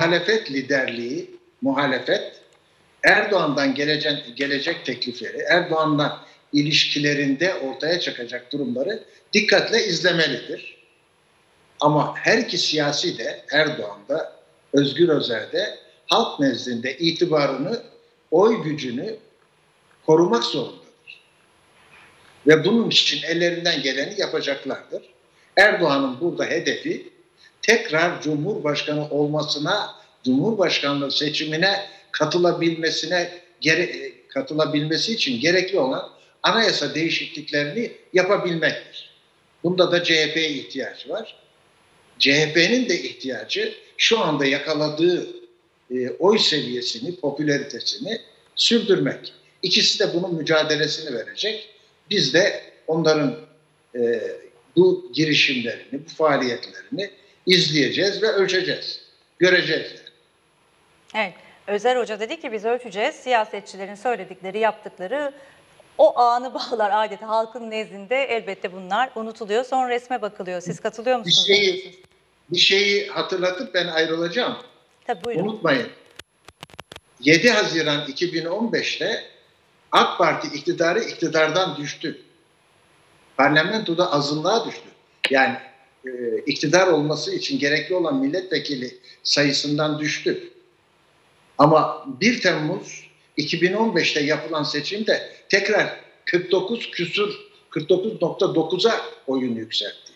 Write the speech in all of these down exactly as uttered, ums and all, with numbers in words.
muhalefet liderliği, muhalefet Erdoğan'dan gelecek, gelecek teklifleri, Erdoğan'la ilişkilerinde ortaya çıkacak durumları dikkatle izlemelidir. Ama her iki siyasi de, Erdoğan'da, Özgür Özel'de halk nezdinde itibarını, oy gücünü korumak zorundadır. Ve bunun için ellerinden geleni yapacaklardır. Erdoğan'ın burada hedefi tekrar Cumhurbaşkanı olmasına, Cumhurbaşkanlığı seçimine katılabilmesine gere, katılabilmesi için gerekli olan anayasa değişikliklerini yapabilmektir. Bunda da C H P'ye ihtiyacı var. C H P'nin de ihtiyacı şu anda yakaladığı e, oy seviyesini, popülaritesini sürdürmek. İkisi de bunun mücadelesini verecek. Biz de onların e, bu girişimlerini, bu faaliyetlerini izleyeceğiz ve ölçeceğiz. Göreceğiz yani. Evet. Özer Hoca dedi ki biz ölçeceğiz. Siyasetçilerin söyledikleri, yaptıkları o anı bağlar adeta halkın nezdinde, elbette bunlar unutuluyor. Sonra resme bakılıyor. Siz katılıyor musunuz? Bir şeyi, bir şeyi hatırlatıp ben ayrılacağım. Tabii, buyurun. Unutmayın. yedi Haziran iki bin on beş'te AK Parti iktidarı iktidardan düştü. Parlamentoda azınlığa düştü. Yani e, iktidar olması için gerekli olan milletvekili sayısından düştü. Ama bir Temmuz iki bin on beş'te yapılan seçimde tekrar kırk dokuz küsur, kırk dokuz nokta dokuz'a oyunu yükseltti.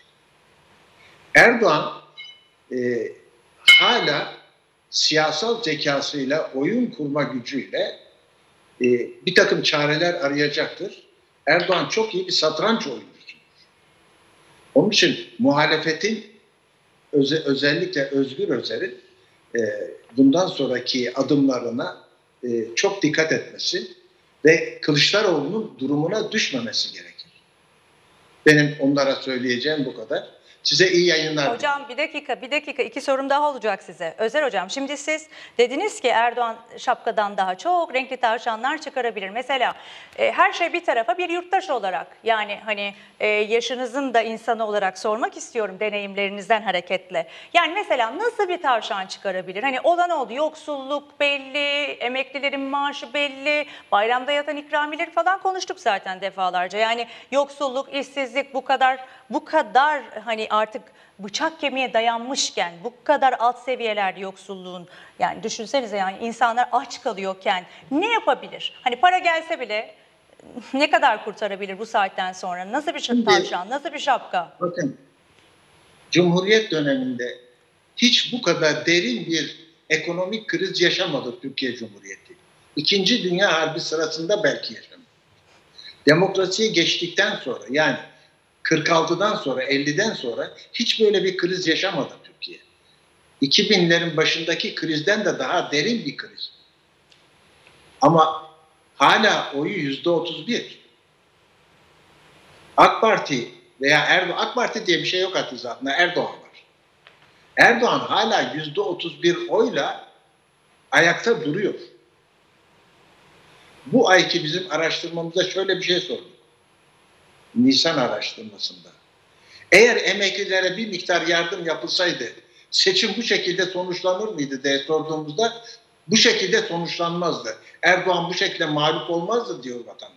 Erdoğan e, hala siyasal zekasıyla, oyun kurma gücüyle e, bir takım çareler arayacaktır. Erdoğan çok iyi bir satranç oyuncusudur. Onun için muhalefetin öze, özellikle Özgür Özel'in e, bundan sonraki adımlarına e, çok dikkat etmesi ve Kılıçdaroğlu'nun durumuna düşmemesi gerekir. Benim onlara söyleyeceğim bu kadar. Size iyi yayınlar. Hocam bir dakika, bir dakika. iki sorum daha olacak size. Özer Hocam, şimdi siz dediniz ki Erdoğan şapkadan daha çok renkli tavşanlar çıkarabilir. Mesela e, her şey bir tarafa, bir yurttaş olarak, yani hani e, yaşınızın da insanı olarak sormak istiyorum deneyimlerinizden hareketle. Yani mesela nasıl bir tavşan çıkarabilir? Hani olan oldu, yoksulluk belli, emeklilerin maaşı belli, bayramda yatan ikramiyeleri falan konuştuk zaten defalarca. Yani yoksulluk, işsizlik bu kadar bu kadar hani artık bıçak kemiğe dayanmışken, bu kadar alt seviyelerde yoksulluğun, yani düşünsenize, yani insanlar aç kalıyorken ne yapabilir? Hani para gelse bile ne kadar kurtarabilir bu saatten sonra? Nasıl bir tavşan, nasıl bir şapka? Bakın, Cumhuriyet döneminde hiç bu kadar derin bir ekonomik kriz yaşamadı Türkiye Cumhuriyeti. İkinci Dünya Harbi sırasında belki yaşamadı. Demokrasiye geçtikten sonra, yani kırk altıdan sonra, elliden sonra hiç böyle bir kriz yaşamadı Türkiye. iki binlerin başındaki krizden de daha derin bir kriz. Ama hala oyu yüzde otuz bir. AK Parti veya Erdoğan, AK Parti diye bir şey yok hatta zaten, Erdoğan var. Erdoğan hala yüzde otuz bir oyla ayakta duruyor. Bu ayki bizim araştırmamızda şöyle bir şey sorduk. Nisan araştırmasında. Eğer emeklilere bir miktar yardım yapılsaydı seçim bu şekilde sonuçlanır mıydı diye sorduğumuzda bu şekilde sonuçlanmazdı. Erdoğan bu şekilde mağlup olmazdı diyor vatandaş.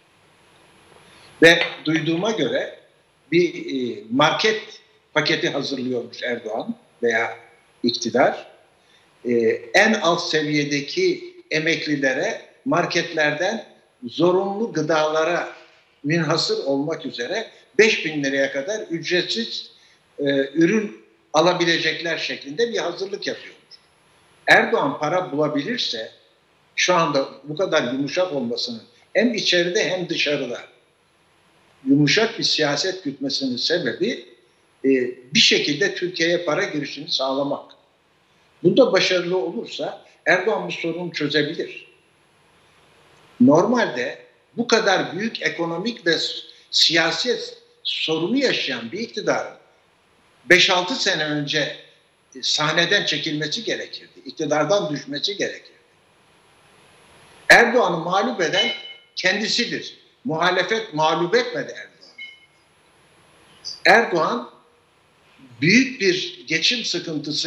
Ve duyduğuma göre bir market paketi hazırlıyormuş Erdoğan veya iktidar. En alt seviyedeki emeklilere marketlerden zorunlu gıdalara münhasır olmak üzere beş bin liraya kadar ücretsiz e, ürün alabilecekler şeklinde bir hazırlık yapıyormuş. Erdoğan para bulabilirse, şu anda bu kadar yumuşak olmasının hem içeride hem dışarıda yumuşak bir siyaset gütmesinin sebebi e, bir şekilde Türkiye'ye para girişini sağlamak. Bunda başarılı olursa Erdoğan bu sorunu çözebilir. Normalde bu kadar büyük ekonomik ve siyasi sorunu yaşayan bir iktidarın beş altı sene önce sahneden çekilmesi gerekirdi. İktidardan düşmesi gerekirdi. Erdoğan'ı mağlup eden kendisidir. Muhalefet mağlup etmedi Erdoğan'ı. Erdoğan büyük bir geçim sıkıntısı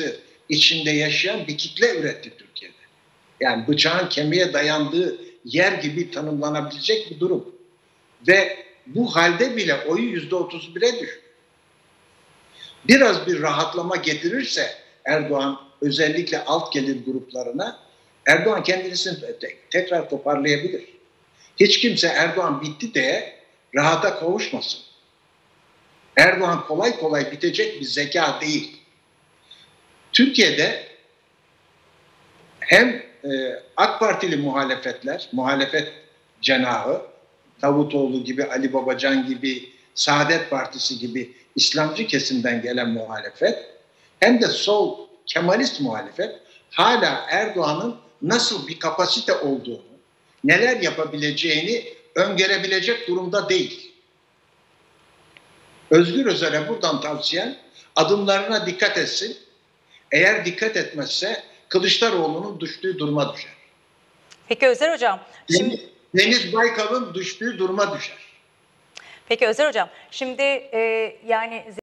içinde yaşayan bir kitle üretti Türkiye'de. Yani bıçağın kemiğe dayandığı yer gibi tanımlanabilecek bir durum. Ve bu halde bile oyu yüzde otuz bire düştü. Biraz bir rahatlama getirirse Erdoğan özellikle alt gelir gruplarına, Erdoğan kendisini tekrar toparlayabilir. Hiç kimse Erdoğan bitti diye rahata kavuşmasın. Erdoğan kolay kolay bitecek bir zeka değil. Türkiye'de hem e, AK Partili muhalefetler, muhalefet cenahı, Davutoğlu gibi, Ali Babacan gibi, Saadet Partisi gibi İslamcı kesimden gelen muhalefet, hem de sol Kemalist muhalefet hala Erdoğan'ın nasıl bir kapasite olduğunu, neler yapabileceğini öngörebilecek durumda değil. Özgür Özel'e buradan tavsiyem adımlarına dikkat etsin. Eğer dikkat etmezse Kılıçdaroğlu'nun düştüğü duruma düşer. Peki Özer Hocam. Şimdi... Deniz Baykal'ın düştüğü duruma düşer. Peki Özer Hocam. Şimdi e, yani